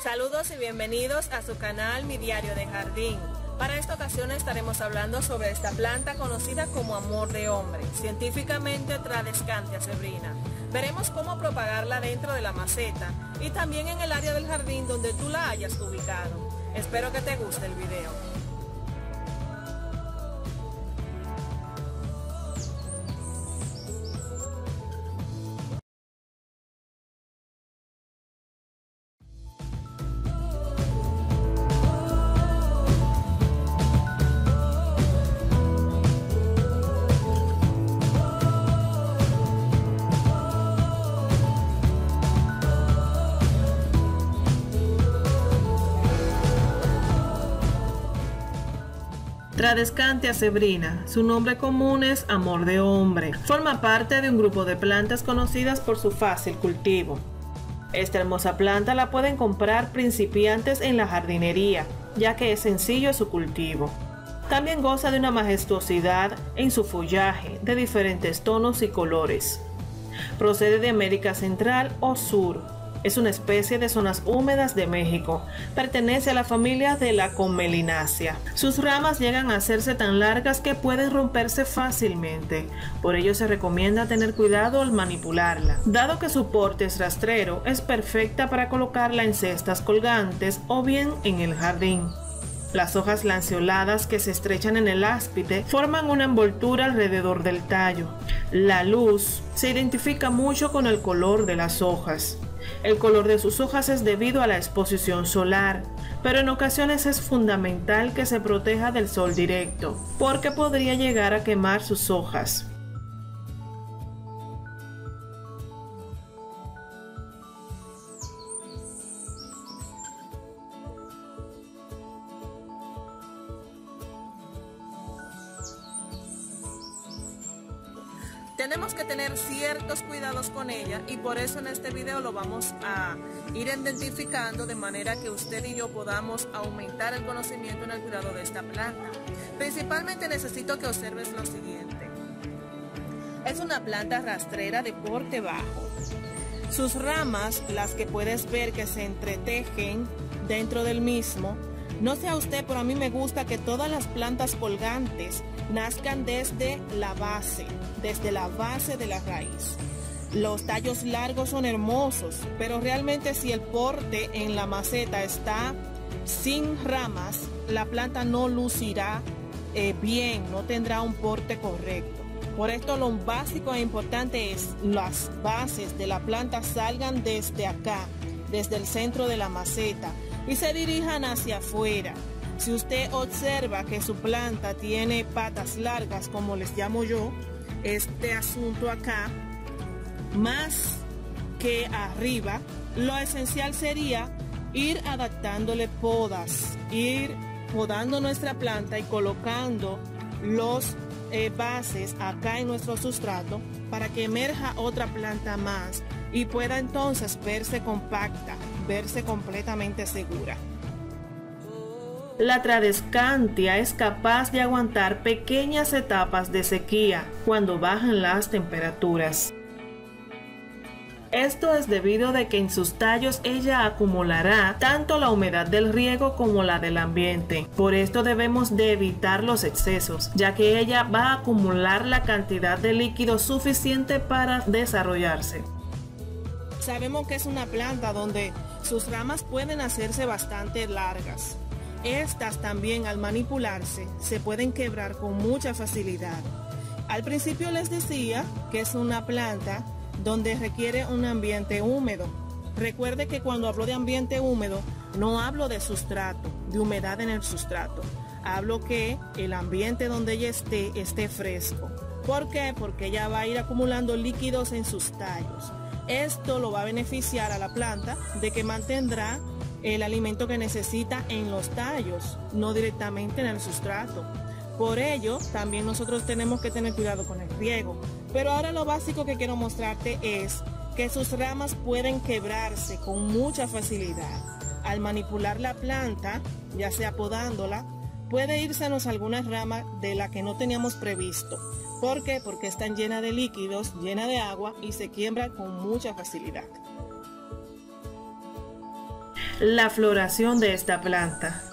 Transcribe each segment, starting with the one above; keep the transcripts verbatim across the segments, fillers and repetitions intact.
Saludos y bienvenidos a su canal Mi Diario de Jardín. Para esta ocasión estaremos hablando sobre esta planta conocida como amor de hombre, científicamente Tradescantia zebrina. Veremos cómo propagarla dentro de la maceta y también en el área del jardín donde tú la hayas ubicado. Espero que te guste el video. Tradescantia zebrina, su nombre común es amor de hombre. Forma parte de un grupo de plantas conocidas por su fácil cultivo. Esta hermosa planta la pueden comprar principiantes en la jardinería, ya que es sencillo su cultivo. También goza de una majestuosidad en su follaje, de diferentes tonos y colores. Procede de América Central o Sur. Es una especie de zonas húmedas de México. Pertenece a la familia de la Comelinácea. Sus ramas llegan a hacerse tan largas que pueden romperse fácilmente. Por ello se recomienda tener cuidado al manipularla. Dado que su porte es rastrero, es perfecta para colocarla en cestas colgantes o bien en el jardín. Las hojas lanceoladas que se estrechan en el áspide forman una envoltura alrededor del tallo. La luz se identifica mucho con el color de las hojas. El color de sus hojas es debido a la exposición solar, pero en ocasiones es fundamental que se proteja del sol directo, porque podría llegar a quemar sus hojas. Tenemos que tener ciertos cuidados con ella y por eso en este video lo vamos a ir identificando de manera que usted y yo podamos aumentar el conocimiento en el cuidado de esta planta. Principalmente necesito que observes lo siguiente. Es una planta rastrera de porte bajo. Sus ramas, las que puedes ver que se entretejen dentro del mismo, no sé a usted, pero a mí me gusta que todas las plantas colgantes nazcan desde la base, desde la base de la raíz. Los tallos largos son hermosos, pero realmente si el porte en la maceta está sin ramas, la planta no lucirá eh, bien, no tendrá un porte correcto. Por esto lo básico e importante es las bases de la planta salgan desde acá, desde el centro de la maceta y se dirijan hacia afuera. Si usted observa que su planta tiene patas largas, como les llamo yo, este asunto acá, más que arriba, lo esencial sería ir adaptándole podas, ir podando nuestra planta y colocando los eh, bases acá en nuestro sustrato para que emerja otra planta más y pueda entonces verse compacta, verse completamente segura. La Tradescantia es capaz de aguantar pequeñas etapas de sequía cuando bajan las temperaturas. Esto es debido a que en sus tallos ella acumulará tanto la humedad del riego como la del ambiente. Por esto debemos de evitar los excesos, ya que ella va a acumular la cantidad de líquido suficiente para desarrollarse. Sabemos que es una planta donde sus ramas pueden hacerse bastante largas. Estas también al manipularse se pueden quebrar con mucha facilidad. Al principio les decía que es una planta donde requiere un ambiente húmedo. Recuerde que cuando hablo de ambiente húmedo no hablo de sustrato, de humedad en el sustrato. Hablo que el ambiente donde ella esté esté fresco. ¿Por qué? Porque ella va a ir acumulando líquidos en sus tallos. Esto lo va a beneficiar a la planta de que mantendrá el alimento que necesita en los tallos, no directamente en el sustrato. Por ello, también nosotros tenemos que tener cuidado con el riego. Pero ahora lo básico que quiero mostrarte es que sus ramas pueden quebrarse con mucha facilidad. Al manipular la planta, ya sea podándola, puede irsenos algunas ramas de la que no teníamos previsto. ¿Por qué? Porque están llenas de líquidos, llenas de agua y se quiebran con mucha facilidad. la floración de esta planta.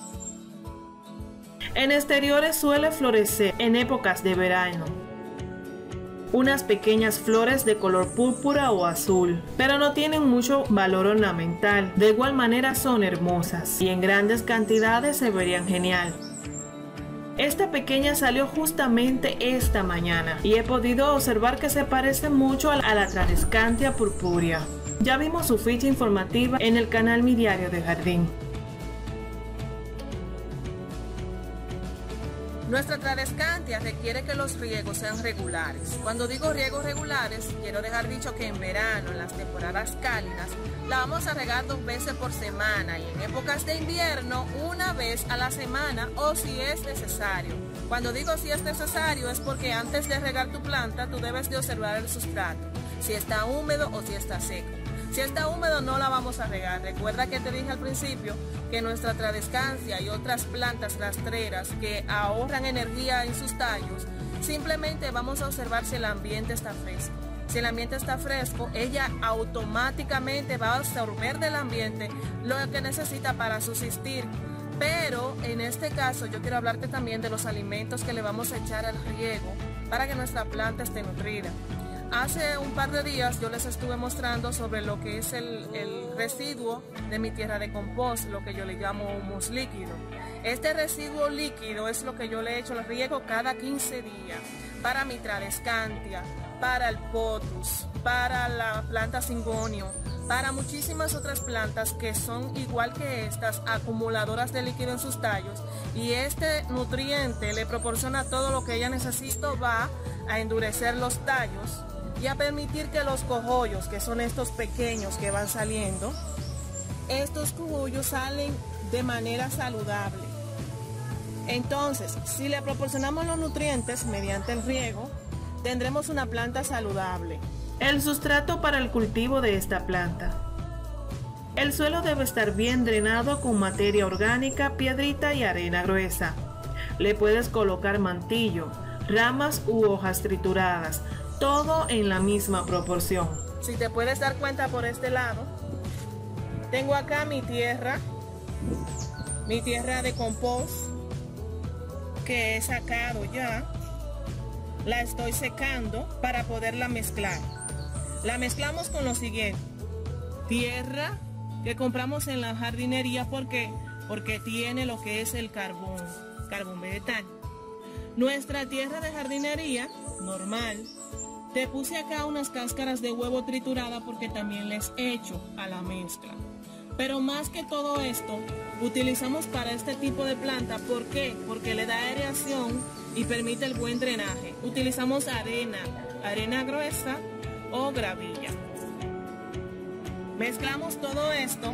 En exteriores suele florecer en épocas de verano. Unas pequeñas flores de color púrpura o azul, pero no tienen mucho valor ornamental. De igual manera son hermosas y en grandes cantidades se verían genial. Esta pequeña salió justamente esta mañana y he podido observar que se parece mucho a la Tradescantia purpurea. Ya vimos su ficha informativa en el canal Mi Diario de Jardín. Nuestra Tradescantia requiere que los riegos sean regulares. Cuando digo riegos regulares, quiero dejar dicho que en verano, en las temporadas cálidas, la vamos a regar dos veces por semana y en épocas de invierno, una vez a la semana o si es necesario. Cuando digo si es necesario es porque antes de regar tu planta, tú debes de observar el sustrato, si está húmedo o si está seco. Si está húmedo no la vamos a regar. Recuerda que te dije al principio que nuestra Tradescantia y otras plantas rastreras que ahorran energía en sus tallos, simplemente vamos a observar si el ambiente está fresco. Si el ambiente está fresco, ella automáticamente va a absorber del ambiente lo que necesita para subsistir. Pero en este caso yo quiero hablarte también de los alimentos que le vamos a echar al riego para que nuestra planta esté nutrida. Hace un par de días yo les estuve mostrando sobre lo que es el, el residuo de mi tierra de compost, lo que yo le llamo humus líquido. Este residuo líquido es lo que yo le echo al riego cada quince días para mi Tradescantia, para el pothos, para la planta cingonio, para muchísimas otras plantas que son igual que estas, acumuladoras de líquido en sus tallos, y este nutriente le proporciona todo lo que ella necesita, va a endurecer los tallos y a permitir que los cogollos, que son estos pequeños que van saliendo, estos cogollos salen de manera saludable. Entonces, si le proporcionamos los nutrientes mediante el riego, tendremos una planta saludable. El sustrato para el cultivo de esta planta. El suelo debe estar bien drenado con materia orgánica, piedrita y arena gruesa. Le puedes colocar mantillo, ramas u hojas trituradas, todo en la misma proporción. Si te puedes dar cuenta por este lado, tengo acá mi tierra, mi tierra de compost que he sacado ya. La estoy secando para poderla mezclar. La mezclamos con lo siguiente: tierra que compramos en la jardinería, ¿por qué? Porque tiene lo que es el carbón, carbón vegetal. Nuestra tierra de jardinería normal, te puse acá unas cáscaras de huevo triturada porque también les echo a la mezcla. Pero más que todo esto, utilizamos para este tipo de planta, ¿por qué? Porque le da aireación y permite el buen drenaje. Utilizamos arena, arena gruesa o gravilla. Mezclamos todo esto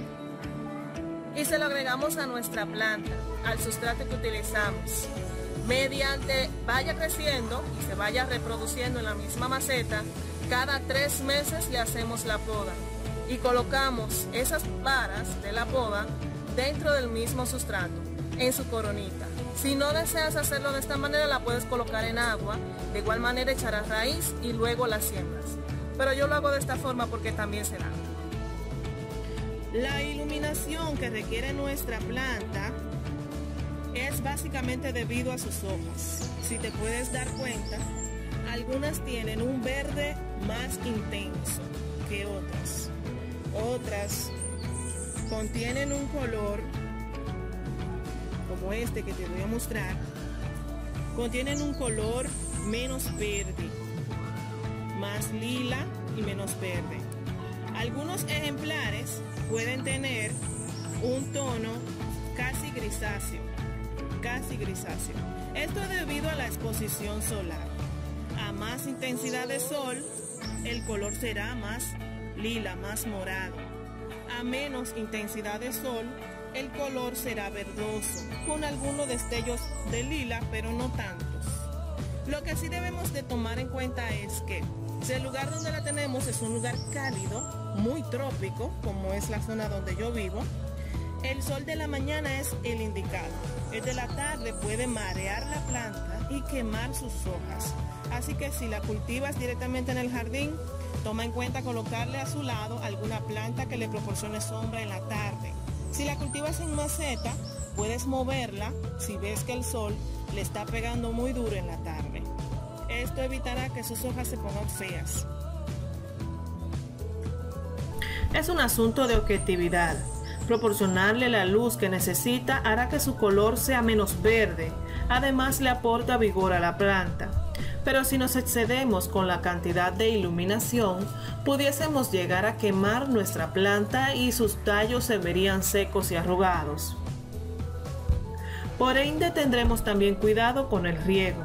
y se lo agregamos a nuestra planta, al sustrato que utilizamos. Mediante vaya creciendo y se vaya reproduciendo en la misma maceta, cada tres meses le hacemos la poda y colocamos esas varas de la poda dentro del mismo sustrato, en su coronita. Si no deseas hacerlo de esta manera, la puedes colocar en agua, de igual manera echarás raíz y luego la siembras. Pero yo lo hago de esta forma porque también se da. La iluminación que requiere nuestra planta es básicamente debido a sus hojas. Si te puedes dar cuenta, algunas tienen un verde más intenso que otras. Otras contienen un color como este que te voy a mostrar, contienen un color menos verde, más lila y menos verde. Algunos ejemplares pueden tener un tono casi grisáceo, casi grisáceo. Esto es debido a la exposición solar. A más intensidad de sol, el color será más lila, más morado. A menos intensidad de sol, el color será verdoso, con algunos destellos de lila, pero no tantos. Lo que sí debemos de tomar en cuenta es que si el lugar donde la tenemos es un lugar cálido, muy trópico, como es la zona donde yo vivo, el sol de la mañana es el indicado. El de la tarde puede marear la planta y quemar sus hojas. Así que si la cultivas directamente en el jardín, toma en cuenta colocarle a su lado alguna planta que le proporcione sombra en la tarde. cultivas en maceta, puedes moverla si ves que el sol le está pegando muy duro en la tarde. Esto evitará que sus hojas se pongan feas. Es un asunto de objetividad. Proporcionarle la luz que necesita hará que su color sea menos verde. Además, le aporta vigor a la planta. Pero si nos excedemos con la cantidad de iluminación, pudiésemos llegar a quemar nuestra planta y sus tallos se verían secos y arrugados. Por ende, tendremos también cuidado con el riego.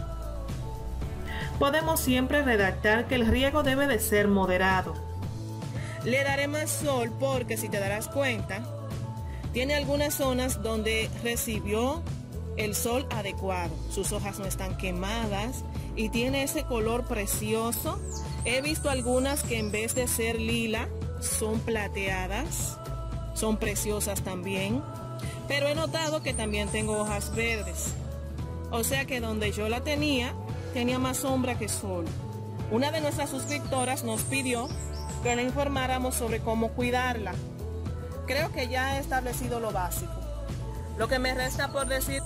Podemos siempre redactar que el riego debe de ser moderado. Le daré más sol porque, si te darás cuenta, tiene algunas zonas donde recibió el sol adecuado. Sus hojas no están quemadas y tiene ese color precioso. He visto algunas que en vez de ser lila son plateadas, son preciosas también, pero he notado que también tengo hojas verdes. O sea que donde yo la tenía, tenía más sombra que sol. Una de nuestras suscriptoras nos pidió que le informáramos sobre cómo cuidarla. Creo que ya he establecido lo básico. Lo que me resta por decir...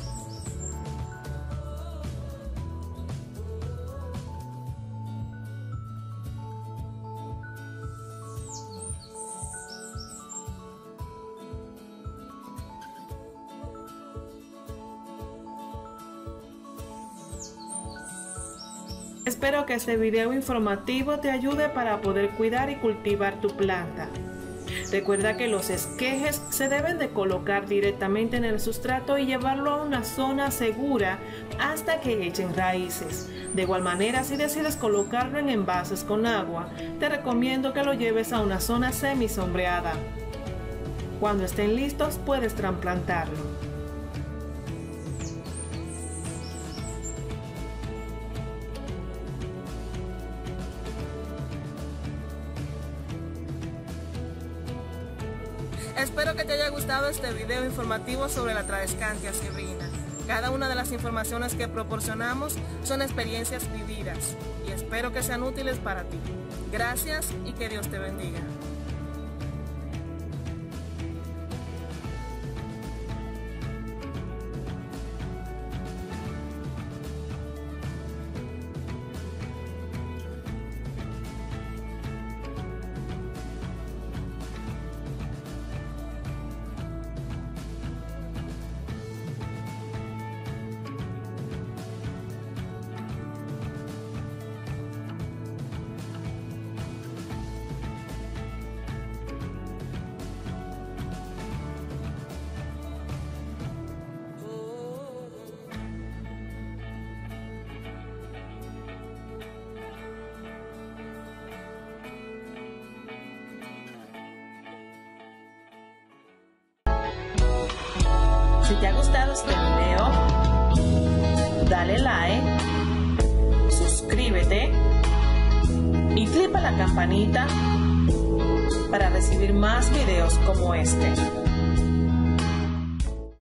Espero que este video informativo te ayude para poder cuidar y cultivar tu planta. Recuerda que los esquejes se deben de colocar directamente en el sustrato y llevarlo a una zona segura hasta que echen raíces. De igual manera, si decides colocarlo en envases con agua, te recomiendo que lo lleves a una zona semisombreada. Cuando estén listos, puedes trasplantarlo. Espero que te haya gustado este video informativo sobre la Tradescantia sirrina. Cada una de las informaciones que proporcionamos son experiencias vividas y espero que sean útiles para ti. Gracias y que Dios te bendiga. Si te ha gustado este video, dale like, suscríbete y clica la campanita para recibir más videos como este.